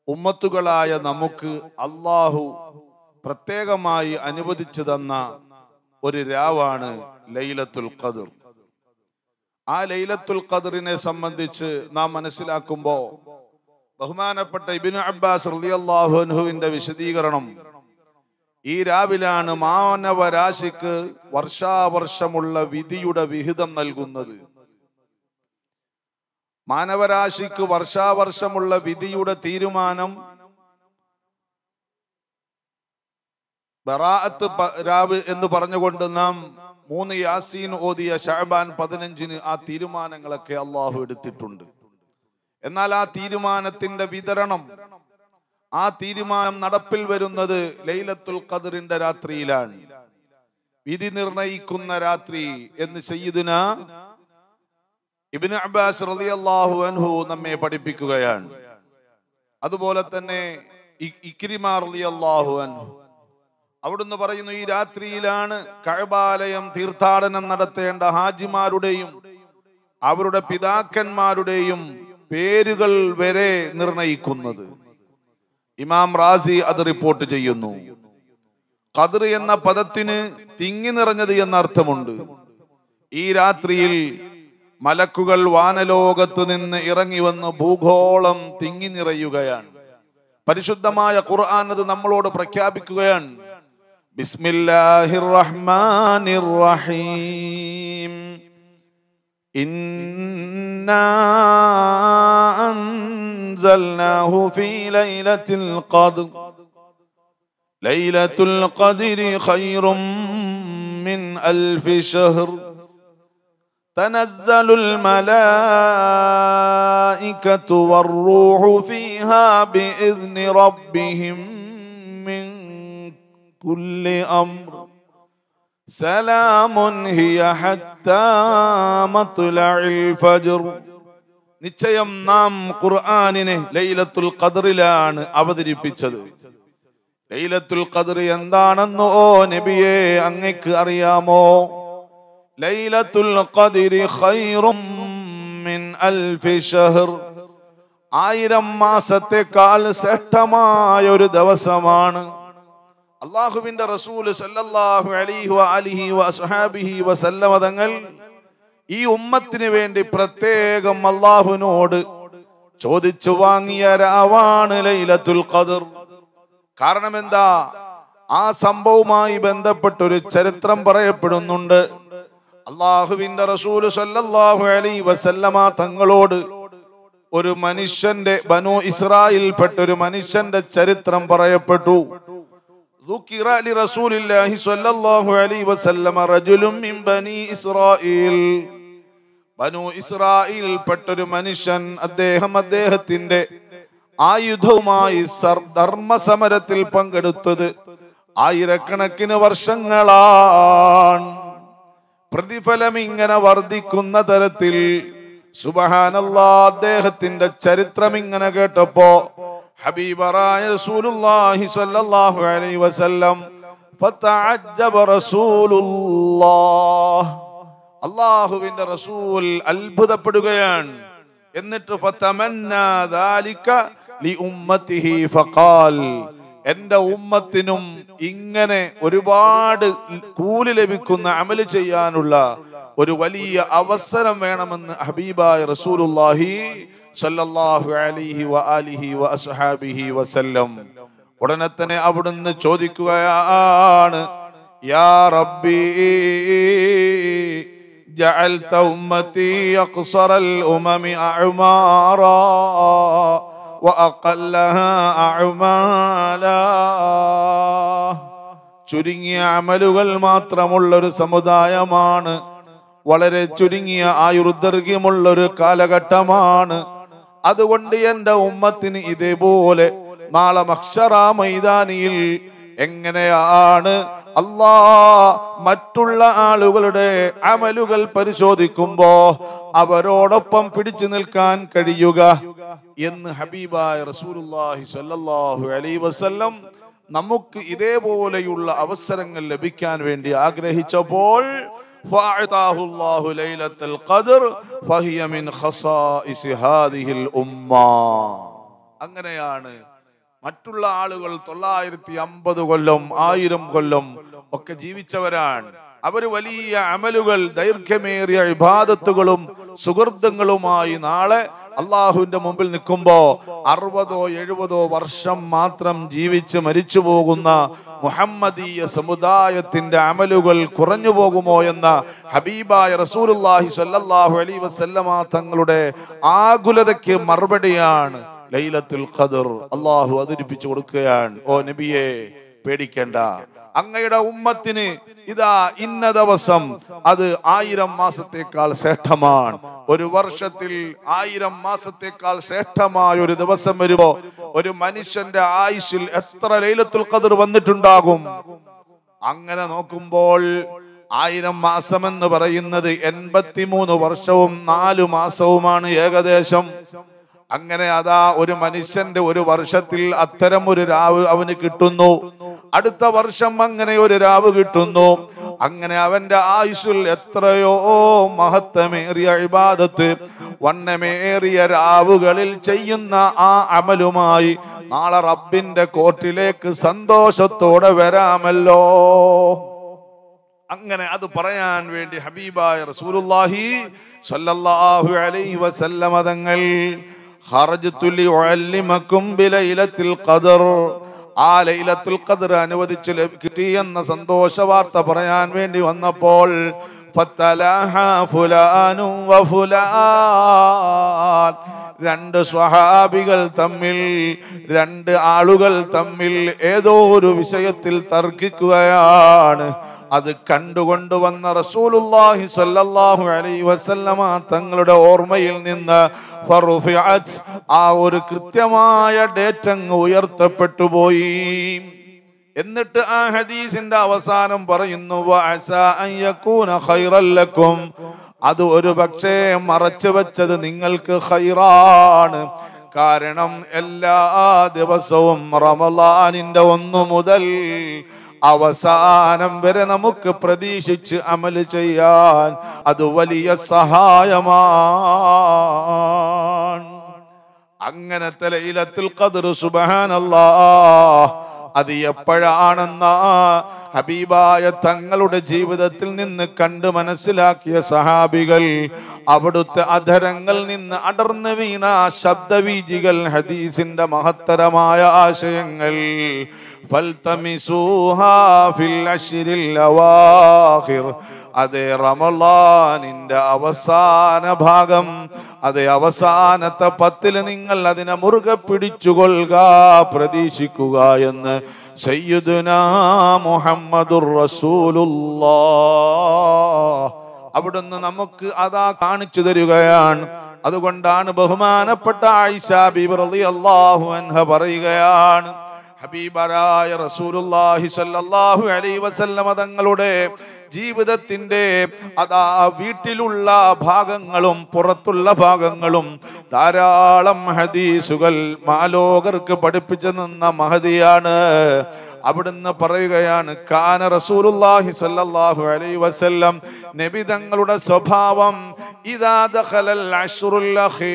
ഉമ്മത്തുകളായ നമുക്ക് അല്ലാഹു പ്രത്യേകമായി അനുവദിച്ചു തന്ന ഒരു രാവാണ് ലൈലത്തുൽ ഖദ്ർ. ആ ലൈലത്തുൽ ഖദ്റിനെ സംബന്ധിച്ച് നാം മനസ്സിലാക്കുമ്പോൾ ബഹുമാനപ്പെട്ട ഇബ്നു അബ്ബാസ് റളിയല്ലാഹു അൻഹുവിന്റെ വിശദീകരണം, ഈ രാവിലാണ് മാനവരാശിക്ക് വർഷാവർഷമുള്ള വിധിയുടെ വിഹിതം നൽകുന്നത്. മാനവരാശിക്ക് വർഷാവർഷമുള്ള വിധിയുടെ തീരുമാനം ബറാഅത്ത് രാവ് എന്ന് പറഞ്ഞുകൊണ്ട് നാം 3 യാസീൻ ഓതിയ ശഅബാൻ 15-ന് ആ തീരുമാനങ്ങളൊക്കെ അള്ളാഹു എടുത്തിട്ടുണ്ട്. എന്നാൽ ആ തീരുമാനത്തിന്റെ വിതരണം, ആ തീരുമാനം നടപ്പിൽ വരുന്നത് ലൈലത്തുൽ ഖദ്റിന്റെ രാത്രിയിലാണ്. വിധി നിർണയിക്കുന്ന രാത്രി എന്ന് സയ്യിദുനാ ഇബ്നു അബ്ബാസ് റളിയല്ലാഹു അൻഹു നമ്മെ പഠിപ്പിക്കുകയാണ്. അതുപോലെ തന്നെ ഇക്രിമ റളിയല്ലാഹു അൻഹു അവിടുന്ന് പറയുന്നു, ഈ രാത്രിയിലാണ് കഅബാലയം തീർത്ഥാടനം നടത്തേണ്ട ഹാജിമാരുടെയും അവരുടെ പിതാക്കന്മാരുടെയും പേരുകൾ വരെ നിർണയിക്കുന്നത്. ഇമാം റാസി അത് റിപ്പോർട്ട് ചെയ്യുന്നു. ഖദ്ർ എന്ന പദത്തിന് തിങ്ങി നിറഞ്ഞത് എന്ന അർത്ഥമുണ്ട്. ഈ രാത്രിയിൽ മലക്കുകൾ വാനലോകത്ത് നിന്ന് ഇറങ്ങി വന്ന് ഭൂഗോളം തിങ്ങി നിറയുകയാണ്. പരിശുദ്ധമായ ഖുർആൻ അത് നമ്മളോട് പ്രഖ്യാപിക്കുകയാണ്. ബിസ്മില്ലാഹിർ റഹ്മാനിർ റഹീം. ഇന്നാ അൻസൽനാഹു ഫീ ലൈലത്തിൽ ഖദ്ർ. ലൈലത്തുൽ ഖദ്രി ഖൈറും മിൻ അൽഫി ശഹർ. تنزل الملائكة والروح فيها بإذن ربهم من كل أمر سلام هي حتى مطلع الفجر. നിശ്ചയം നാം ഖുർആനിനെ ലൈലത്തുൽ ഖദ്റിലാണ് അവതരിപ്പിച്ചത്. ലൈലത്തുൽ ഖദ്ർ എന്താണെന്ന് ഓ നബിയേ അങ്ങക്ക് അറിയാമോ? ലൈലത്തുൽ ഖദ്രി ഖൈറും മിൻ അൽഫി ശഹർ. 1000 മാസത്തെക്കാൾ ശ്രേഷ്ഠമായ ഒരു ദിവസമാണ്. അല്ലാഹുവിന്റെ റസൂൽ സല്ലല്ലാഹു അലൈഹി വഅലിഹി വഅസ്ഹാബിഹി വസല്ലമ തങ്ങൾ ഈ ഉമ്മത്തിന് വേണ്ടി പ്രത്യേകം അല്ലാഹുവിനോട് ചോദിച്ചു വാങ്ങിയ രാവാണ് ലൈലത്തുൽ ഖദ്ർ. കാരണം എന്താ? ആ സംഭവവുമായി ബന്ധപ്പെട്ടൊരു ചരിത്രം പറയപ്പെടുന്നുണ്ട്. അല്ലാഹുവിന്റെ റസൂൽ സല്ലല്ലാഹു അലൈഹി വസല്ലമ തങ്ങളോട് ഒരു മനുഷ്യന്റെ ബനൂ ഇസ്രായേൽപ്പെട്ട ഒരു മനുഷ്യന്റെ ചരിത്രം പറയപ്പെട്ടു. ദുകിറ ലി റസൂലില്ലാഹി സ്വല്ലല്ലാഹു അലൈഹി വസല്ലമ റജുലുൻ മിൻ ബനി ഇസ്രായീൽ. ബനൂ ഇസ്രായേൽപ്പെട്ട ഒരു മനുഷ്യൻ, അദ്ദേഹത്തിന്റെ ആയുധവുമായി ധർമ്മസമരത്തിൽ പങ്കെടുത്തത് 1000കണക്കിന് വർഷങ്ങളാണ്. പ്രതിഫലം ഇങ്ങനെ വർദ്ധിക്കുന്ന തരത്തിൽ സുബ്ഹാനല്ലാഹ്. അദ്ദേഹത്തിന്റെ ചരിത്രം ഇങ്ങനെ കേട്ടപ്പോ ഹബീബറായ റസൂലുള്ളാഹി സ്വല്ലല്ലാഹു അലൈഹി വസല്ലം ഫതഅജ്ജബ റസൂലുള്ളാഹ്. അല്ലാഹുവിന്റെ റസൂൽ അത്ഭുതപ്പെടുകയാണ്. എന്നിട്ട് ഫതമന്നാ ദാലിക ലി ഉമ്മത്തിഹി ഫഖാൽ, എന്റെ ഉമ്മത്തിനും ഇങ്ങനെ ഒരുപാട് കൂലി ലഭിക്കുന്ന അമല് ചെയ്യാനുള്ള ഒരു വലിയ അവസരം വേണമെന്ന് ഹബീബായ റസൂലുള്ളാഹി സ്വല്ലല്ലാഹു അലൈഹി വആലിഹി വഅസ്ഹാബിഹി വസല്ലം. ഉടനെ തന്നെ അവിടുന്ന് ചോദിക്കുകയാണ്, യാ റബ്ബി ജഅൽത ഉമ്മത്തി അഖ്സറൽ ഉമമി അഅ്മാറാ വഅഖല്ലഹാ അഅ്മാലാ. ചുരുങ്ങിയ അമലുകൾ മാത്രമുള്ള ഒരു സമുദായമാണ്. വളരെ ചുരുങ്ങിയ ആയുർദൈർഘ്യമുള്ള ഒരു കാലഘട്ടമാണ്. അതുകൊണ്ട് എന്റെ ഉമ്മത്തിന് ഇതേപോലെ നാളെ മഹ്ശറ മൈതാനിയിൽ എങ്ങനെയാണ് മറ്റുള്ള ആളുകളുടെ അമലുകൾ പരിശോധിക്കുമ്പോ അവരോടൊപ്പം പിടിച്ചു നിൽക്കാൻ കഴിയുക എന്ന് ഹബീബായ റസൂലുള്ളാഹി സ്വല്ലല്ലാഹു അലൈഹി വസല്ലം നമുക്ക് ഇതേപോലെയുള്ള അവസരങ്ങൾ ലഭിക്കാൻ വേണ്ടി ആഗ്രഹിച്ചപ്പോൾ ഫഅതാഹു അല്ലാഹു ലൈലത്തുൽ ഖദ്ർ ഫഹിയ മിൻ ഖസാഇസി ഹാദിഹിൽ ഉമ്മ. അങ്ങനെയാണ് മറ്റുള്ള ആളുകൾ 950 കൊല്ലം 1000 കൊല്ലം ഒക്കെ ജീവിച്ചവരാണ്. അവര് വലിയ അമലുകൾ, ദൈർഘ്യമേറിയ ഇബാദത്തുകളും സുഹൃത്തുക്കളുമായി നാളെ അള്ളാഹുവിന്റെ മുമ്പിൽ നിൽക്കുമ്പോ 60-70 വർഷം മാത്രം ജീവിച്ച് മരിച്ചു പോകുന്ന മുഹമ്മദീയ സമുദായത്തിന്റെ അമലുകൾ കുറഞ്ഞു പോകുമോ എന്ന ഹബീബായ റസൂലുള്ളാഹി സ്വല്ലല്ലാഹു അലൈഹി വസല്ലമ തങ്ങളുടെ ആകുലതയ്ക്ക് മറുപടിയാണ് ലൈലത്തുൽ ഖദർ. അള്ളാഹു അവതരിപ്പിച്ചു കൊടുക്കുകയാണ്, ഓ നബിയെ പേടിക്കേണ്ട, അങ്ങയുടെ ഉമ്മത്തിന് ഇതാ ഇന്ന ദിവസം അത് 1000 മാസത്തേക്കാൾ ശ്രേഷ്ഠമാണ്. ഒരു വർഷത്തിൽ 1000 മാസത്തേക്കാൾ ശ്രേഷ്ഠമായ ഒരു ദിവസം വരുമ്പോ ഒരു മനുഷ്യന്റെ ആയുസ്സിൽ എത്ര ലൈലത്തുൽ ഖദർ വന്നിട്ടുണ്ടാകും? അങ്ങനെ നോക്കുമ്പോൾ 1000 മാസം എന്ന് പറയുന്നത് 83 വർഷവും 4 മാസവുമാണ് ഏകദേശം. അങ്ങനെ അതാ ഒരു മനുഷ്യന്റെ ഒരു വർഷത്തിൽ അത്തരം ഒരു രാവ് അവന് കിട്ടുന്നു. അടുത്ത വർഷം അങ്ങനെ ഒരു രാവ് കിട്ടുന്നു. അങ്ങനെ അവന്റെ ആയുസ്സിൽ എത്രയോ മഹത്വമേറിയ ഇബാദത്ത്, വണ്ണമേറിയ രാവുകളിൽ ചെയ്യുന്ന ആ അമലുമായി നാളെ റബ്ബിന്റെ കോർട്ടിലേക്ക് സന്തോഷത്തോടെ വരാമല്ലോ. അങ്ങനെ അത് പറയാൻ വേണ്ടി ഹബീബായ റസൂലുള്ളാഹി സ്വല്ലല്ലാഹു അലൈഹി വസല്ലമ തങ്ങൾ ഖറജ്തു ലിഉഅല്ലിമകും ബിലൈലത്തിൽ ഖദർ, ആ ലൈലത്തുൽ ഖദർ അനുവദിച്ചു കിട്ടി എന്ന സന്തോഷ വാർത്ത പറയാൻ വേണ്ടി വന്നപ്പോൾ ഫതലഹ ഫുലാനു വഫുലാൻ, 2 സ്വഹാബികൾ തമ്മിൽ, 2 ആളുകൾ തമ്മിൽ ഏതോ ഒരു വിഷയത്തിൽ തർക്കിക്കുകയാണ്. അത് കണ്ടുകൊണ്ടുവന്ന റസൂലുള്ളാഹി സ്വല്ലല്ലാഹു അലൈഹി വസല്ലമ തങ്ങളുടെ ഓർമ്മയിൽ നിന്ന് ഫറുഫിഅത്, ആ ഒരു കൃത്യമായ ഡേറ്റ് അങ്ങ് ഉയർത്തപ്പെട്ടു പോയി. എന്നിട്ട് ആ ഹദീസിന്റെ അവസാനം പറയുന്നു വഅസാ അൻ യകൂന ഖൈറൻ ലക്കും, അത് ഒരു പക്ഷേ മറച്ചു വെച്ചത് നിങ്ങൾക്ക് ഖൈറാണ്. കാരണം എല്ലാ ദിവസവും റമളാനിന്റെ 1 മുതൽ അവസാനം വരെ നമുക്ക് പ്രതീക്ഷിച്ച് അമൽ ചെയ്യാൻ അത് വലിയ സഹായമാണ്. അങ്ങനത്തെ ലൈലത്തുൽ ഖദർ സുബ്ഹാനല്ലാഹ് അത് എപ്പോഴാണെന്ന ഹബീബായ തങ്ങളുടെ ജീവിതത്തിൽ നിന്ന് കണ്ട് മനസ്സിലാക്കിയ സഹാബികൾ അവിടുത്തെ അധരങ്ങൾ നിന്ന് അടർന്നു വീണ ശബ്ദവീജികൾ, ഹദീസിന്റെ മഹത്തരമായ ആശയങ്ങൾ ഫൽതമിസൂഹാ ഫിൽ അശ്രിൽ അവാഖിർ, അതേ റമളാനിന്റെ അവസാന ഭാഗം, അതേ അവസാനത്തെ 10 നിങ്ങൾ അതിനെ മുറുകെ പിടിച്ചുകൊള്ളുക, പ്രതീക്ഷിക്കുക എന്ന് സയ്യിദുനാ മുഹമ്മദുർ റസൂലുള്ളാഹ് അവിടുന്ന് നമുക്ക് അതാ കാണിച്ചു തരികയാണ്. അതുകൊണ്ടാണ് ബഹുമാനപ്പെട്ട ആയിഷ ബീബി റളിയല്ലാഹു അൻഹ പറയുകയാണ്, ഹബീബായ റസൂലുള്ളാഹി സ്വല്ലല്ലാഹു അലൈഹി വസല്ലമ തങ്ങളുടെ ജീവിതത്തിന്റെ അതാ വീട്ടിലുള്ള ഭാഗങ്ങളും പുറത്തുള്ള ഭാഗങ്ങളും ധാരാളം ഹദീസുകൾ മാലോകർക്ക് പഠിപ്പിച്ചു നിന്ന മഹദിയാണ്. അവിടുന്ന് പറയുകയാണ്, കാന റസൂലുള്ളാഹി സ്വല്ലല്ലാഹു അലൈഹി വസല്ലം, നബി തങ്ങളുടെ സ്വഭാവം ഇദാ ദഖലൽ അശ്റുൽ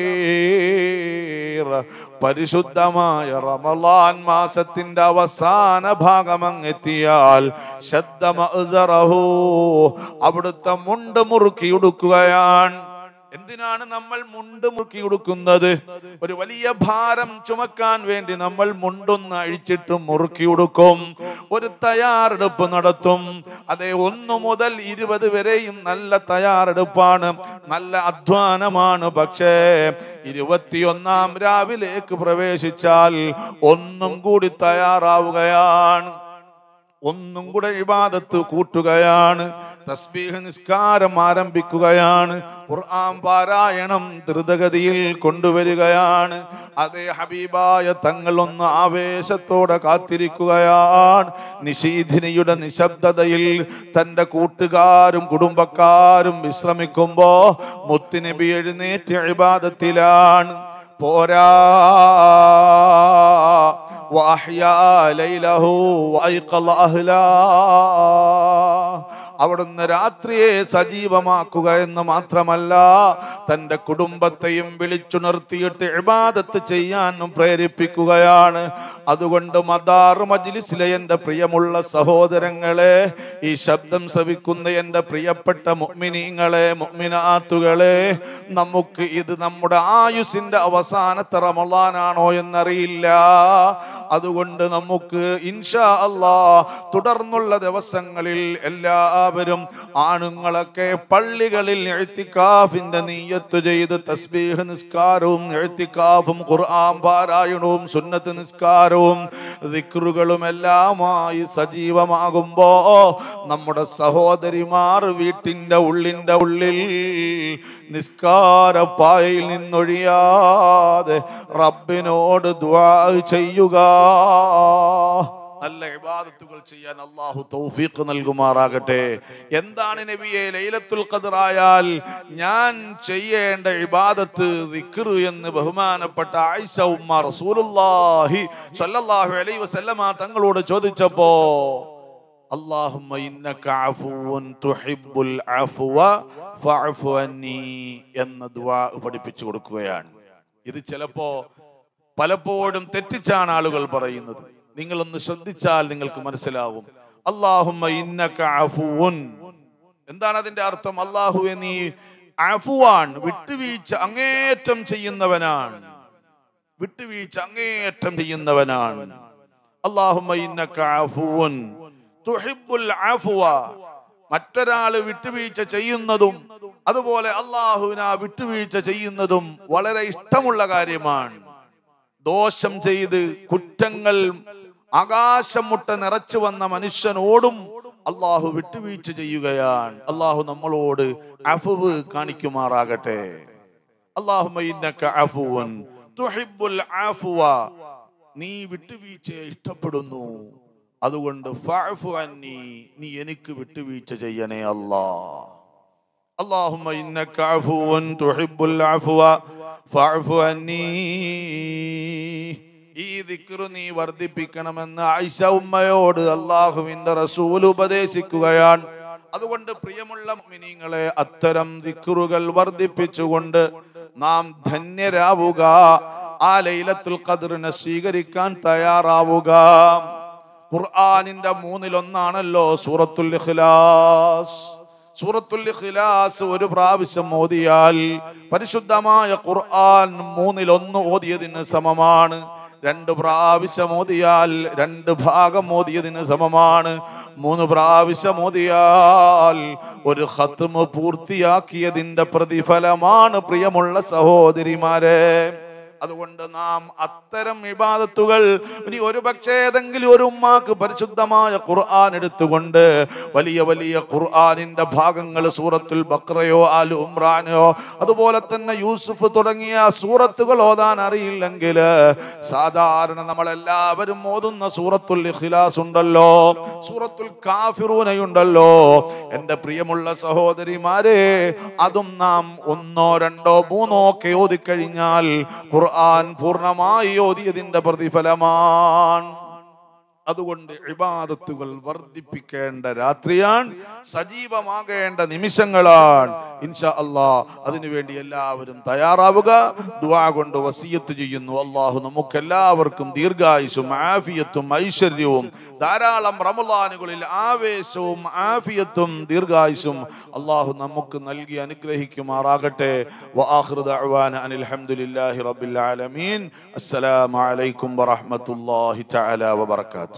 അഖീർ, പരിശുദ്ധമായ റമളാൻ മാസത്തിന്റെ അവസാന ഭാഗം അങ്ങെത്തിയാൽ ശദ്ദ മഅ്സറഹു, അവിടുത്തെ മുണ്ട് മുറുക്കി ഉടുക്കുകയാണ്. എന്തിനാണ് നമ്മൾ മുണ്ട് മുറുക്കി ഉടുക്കുന്നത്? ഒരു വലിയ ഭാരം ചുമക്കാൻ വേണ്ടി നമ്മൾ മുണ്ടൊന്ന് അഴിച്ചിട്ട് മുറുക്കി ഉടുക്കും, ഒരു തയ്യാറെടുപ്പ് നടത്തും. അതേ 1 മുതൽ 20 വരെയും നല്ല തയ്യാറെടുപ്പാണ്, നല്ല അധ്വാനമാണ്. പക്ഷേ 21-ാം രാവിലേക്ക് പ്രവേശിച്ചാൽ ഒന്നും കൂടി തയ്യാറാവുകയാണ്, ഒന്നും കൂടെ ഇബാദത്ത് കൂട്ടുകയാണ്, തസ്ബീഹ് നിസ്കാരം ആരംഭിക്കുകയാണ്, ഖുർആൻ പാരായണം ദ്രുതഗതിയിൽ കൊണ്ടുവരികയാണ്. അതേ ഹബീബായ തങ്ങൾ ഒന്ന് ആവേശത്തോടെ കാത്തിരിക്കുകയാണ്. നിശീധിനിയുടെ നിശബ്ദതയിൽ തൻ്റെ കൂട്ടുകാരും കുടുംബക്കാരും വിശ്രമിക്കുമ്പോ മുത്തുനബി എഴുന്നേറ്റ് ഇബാദത്തിലാണ്. പോരാ, അവിടുന്ന് രാത്രിയെ സജീവമാക്കുക എന്ന് മാത്രമല്ല, തന്റെ കുടുംബത്തെയും വിളിച്ചുണർത്തിയിട്ട് ഇബാദത്ത് ചെയ്യാനും പ്രേരിപ്പിക്കുകയാണ്. അതുകൊണ്ട് മദാർ മജ്ലിസിലെ എൻ്റെ പ്രിയമുള്ള സഹോദരങ്ങളെ, ഈ ശബ്ദം ശ്രവിക്കുന്ന എൻ്റെ പ്രിയപ്പെട്ട മുഅ്മിനീങ്ങളെ, മുഅ്മിനാത്തുകളെ, നമുക്ക് ഇത് നമ്മുടെ ആയുസിന്റെ അവസാനത്തെ റമളാനാണോ എന്നറിയില്ല. അതുകൊണ്ട് നമുക്ക് ഇൻഷാ അല്ലാഹ് തുടർന്നുള്ള ദിവസങ്ങളിൽ എല്ലാവരും ആണുങ്ങളൊക്കെ പള്ളികളിൽ ഇഅ്തികാഫിന്റെ നിയ്യത്ത് ചെയ്ത് തസ്ബീഹ് നിസ്കാരവും ഇഅ്തികാഫും ഖുർആൻ പാരായണവും സുന്നത്ത് നിസ്കാരവും ദിക്റുകളും എല്ലാമായി സജീവമാകുമ്പോ നമ്മുടെ സഹോദരിമാർ വീട്ടിന്റെ ഉള്ളിൽ നിസ്കാരപ്പായയിൽ നിന്നൊഴിയാതെ റബ്ബിനോട് ദുആ ചെയ്യുക. നല്ല ഇബാദത്തുകൾ ചെയ്യാൻ അല്ലാഹു തൗഫീഖ് നൽകുമാറാകട്ടെ. എന്താണ് നബിയെ ലൈലത്തുൽ ഖദ്ർ ആയാൽ ഞാൻ ചെയ്യേണ്ട ഇബാദത്ത് ദിക്ർ എന്ന് ബഹുമാനപ്പെട്ട ആയിഷ ഉമ്മ റസൂലുള്ളാഹി സ്വല്ലല്ലാഹു അലൈഹി വസല്ലമ തങ്ങളോട് ചോദിച്ചപ്പോ, അല്ലാഹുമ്മ ഇന്നക അഫുവ്വുൻ തുഹിബ്ബുൽ അഫ്വ ഫഅഫു അന്നി എന്ന ദുആ പഠിപ്പിച്ചു കൊടുക്കുകയാണ്. ഇത് പലപ്പോഴും തെറ്റിച്ചാണ് ആളുകൾ പറയുന്നത്. നിങ്ങളൊന്ന് ശ്രദ്ധിച്ചാൽ നിങ്ങൾക്ക് മനസ്സിലാവും. അല്ലാഹുമ്മ ഇന്നക അഫുവ്വുൻ, എന്താണ് അതിന്റെ അർത്ഥം? അല്ലാഹുവേ നീ അഫുവാൻ, വിട്ടുവീഴ്ച അങ്ങേയറ്റം ചെയ്യുന്നവനാണ്, വിട്ടുവീഴ്ച അങ്ങേയറ്റം ചെയ്യുന്നവനാണ്. അല്ലാഹുമ്മ ഇന്നക അഫുവ്വുൻ തുഹിബ്ബുൽ അഫ്വ, മറ്റൊരാള് വിട്ടുവീഴ്ച ചെയ്യുന്നതും അതുപോലെ അല്ലാഹുവിനെ വിട്ടുവീഴ്ച ചെയ്യുന്നതും വളരെ ഇഷ്ടമുള്ള കാര്യമാണ്. ദോഷം ചെയ്ത് കുറ്റങ്ങൾ ആകാശം മുട്ട നിറച്ചു വന്ന മനുഷ്യനോടും അല്ലാഹു വിട്ടുവീഴ്ച ചെയ്യുകയാണ്. അല്ലാഹു നമ്മളോട് അഫ്വ് കാണിക്കുമാറാകട്ടെ. അല്ലാഹുമ്മ ഇന്നക അഫ്വുൻ തുഹിബ്ബുൽ അഫ്വ, നീ വിട്ടുവീഴ്ചയെ ഇഷ്ടപ്പെടുന്നു, അതുകൊണ്ട് ഫഅഫു അന്നി, നീ എനിക്ക് വിട്ടുവീഴ്ച ചെയ്യണേ അല്ലാഹ്. അല്ലാഹുമ്മ ഇന്നക അഫ്വുൻ തുഹിബ്ബുൽ അഫ്വ ഫഅഫു അന്നി. ഈ ദിക്ർ നീ വർദ്ധിപ്പിക്കണമെന്ന് ആയിഷ ഉമ്മയോട് അല്ലാഹുവിന്റെ റസൂൽ ഉപദേശിക്കുകയാണ്. അതുകൊണ്ട് പ്രിയമുള്ള മുഅ്മിനീങ്ങളെ, അത്തരം ദിക്റുകൾ വർദ്ധിപ്പിച്ചുകൊണ്ട് നാം ധന്യരാവുക. ആ ലൈലത്തുൽ ഖദ്റിനെ സ്വീകരിക്കാൻ തയ്യാറാവുക. ഖുർആനിന്റെ 1/3 സൂറത്തുൽ ഇഖ്ലാസ്. സൂറത്തുൽ ഇഖ്ലാസ് ഒരു പ്രാവശ്യം ഓതിയാൽ പരിശുദ്ധമായ ഖുർആൻ 1/3 ഓതിയതിന് സമമാണ്. 2 പ്രാവശ്യം ഓതിയാൽ 2 ഭാഗം ഓതിയതിന് സമമാണ്. 3 പ്രാവശ്യം ഓതിയാൽ ഒരു ഖത്മ് പൂർത്തിയാക്കിയതിന്റെ പ്രതിഫലമാണ് പ്രിയമുള്ള സഹോദരിമാരെ. അതുകൊണ്ട് നാം അത്തരം ഇബാദത്തുകൾ, ഇനി ഒരു പക്ഷേ ഏതെങ്കിലും ഒരു ഉമ്മാക്ക് പരിശുദ്ധമായ ഖുർആൻ എടുത്തുകൊണ്ട് വലിയ വലിയ ഖുർആനിന്റെ ഭാഗങ്ങൾ സൂറത്തുൽ ബഖറയോ ആലു ഇംറാനോ അതുപോലെ തന്നെ യൂസുഫ് തുടങ്ങിയ സൂറത്തുകൾ ഓതാൻ അറിയില്ലെങ്കിൽ സാധാരണ നമ്മളെല്ലാവരും ഓതുന്ന സൂറത്തുൽ ഇഖ്ലാസ് ഉണ്ടല്ലോ, സൂറത്തുൽ കാഫിറൂനയുണ്ടല്ലോ. എൻ്റെ പ്രിയമുള്ള സഹോദരിമാരെ, അതും നാം 1, 2, 3 ഒക്കെ ഓതിക്കഴിഞ്ഞാൽ ഖുർആൻ പൂർണ്ണമായി ഓതിയതിന്റെ പ്രതിഫലമാണ്. അതുകൊണ്ട് ഇബാദത്തുകൾ വർദ്ധിപ്പിക്കേണ്ട രാത്രിയാണ്, സജീവമാകേണ്ട നിമിഷങ്ങളാണ്. ഇൻഷാ അല്ലാഹ് അതിനുവേണ്ടി എല്ലാവരും തയ്യാറാവുക. ദുആ കൊണ്ട് വസിയത്ത് ചെയ്യുന്നു. അല്ലാഹു നമുക്കെല്ലാവർക്കും ദീർഘായുസ്സും ആഫിയത്തും ഐശ്വര്യവും ധാരാളം റമളാനുകളിൽ ആവേശവും ആഫിയത്തും ദീർഘായുസ്സും അല്ലാഹു നമുക്ക് നൽകി അനുഗ്രഹിക്കുമാറാകട്ടെ. വആഖിറു ദഅവാന അനിൽ ഹംദുലില്ലാഹി റബ്ബിൽ ആലമീൻ. അസ്സലാമു അലൈക്കും വറഹ്മത്തുള്ളാഹി തആല വബറകാതുഹു.